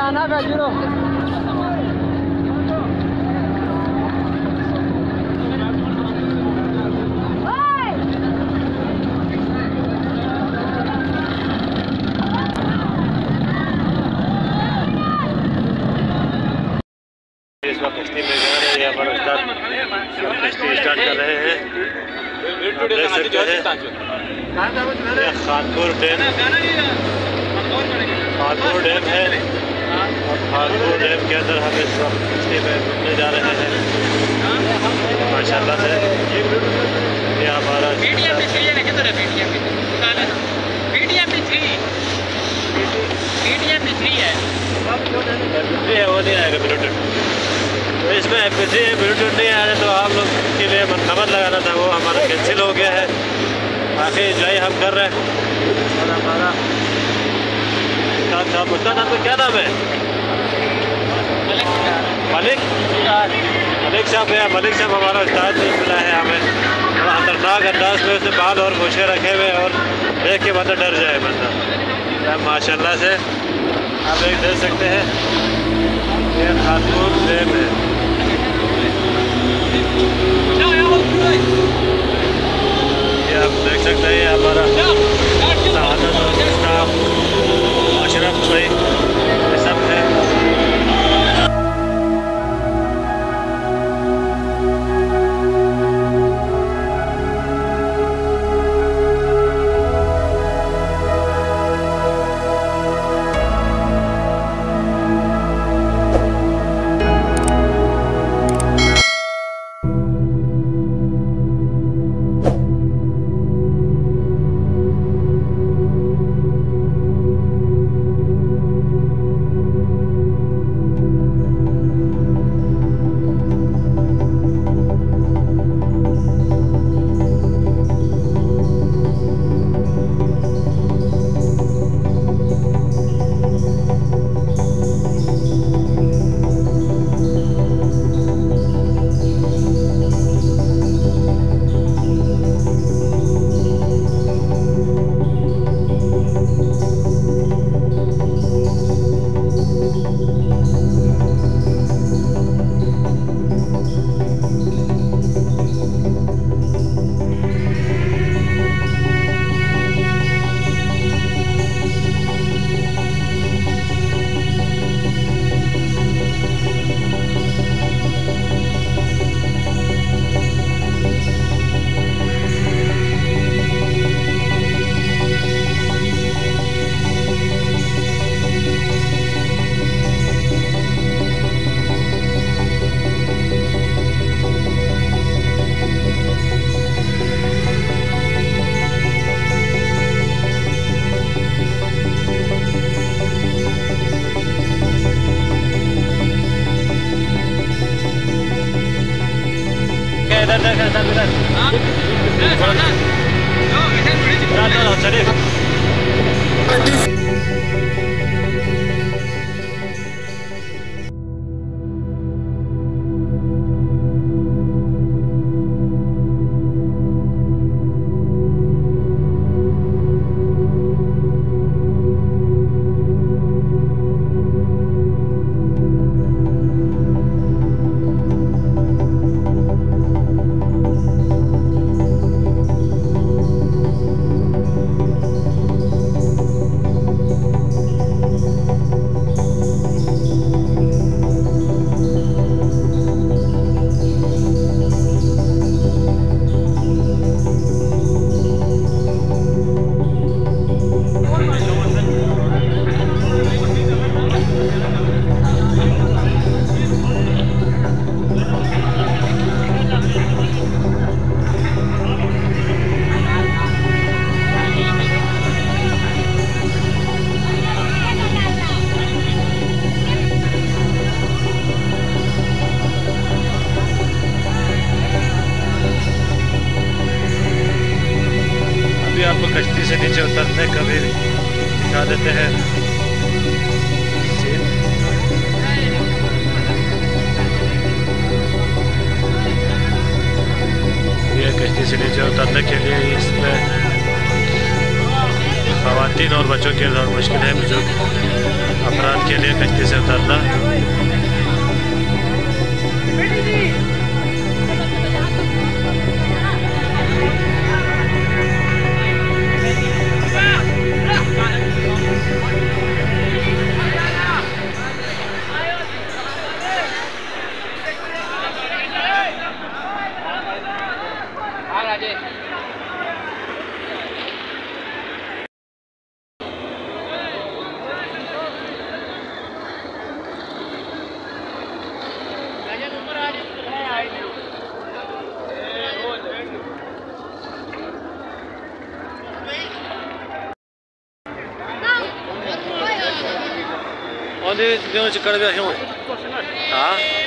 आना भेजो। इस वक्त कश्ती में जा रहे हैं, हमारे उस्ताद कश्ती स्टार्ट कर रहे हैं। आप देख सकते हैं खानपुर डैम, खानपुर डैम है और खानपुर डैम के अंदर हम इस वक्त कश्ती में घूमने जा रहे हैं माशाल्लाह से। ये हमारा है, वो नहीं आएगा ब्लूटूथ, तो इसमें MP3 है, ब्लूटूथ नहीं आ रहा, तो आप लोग के लिए नंबर लगाना था, वो हमारा कैंसिल हो गया है। बाकी एंजॉय हम कर रहे हैं। और हमारा साहब, उसका नाम तो क्या नाम है? मलिक साहब है। मलिक साहब हमारा उस्ताद मिला है हमें, और खतरनाक अंदाज में उसने बाल और गोशे रखे हुए और देख के बंदा डर जाए बंदा। माशाल्लाह से आप एक देख सकते हैं, ये खानपुर डैम है। ये आप देख सकते हैं, ये हमारा अशरफ भाई ये सब है। आपको कश्ती से नीचे उतरने का भी दिखा देते हैं। ये कश्ती से नीचे उतरने के लिए इसमें ख़वातीन और बच्चों के लिए मुश्किल है, बुजुर्ग अफराद के लिए कश्ती से उतरना। और ये जो चिकड़ गया क्यों? हाँ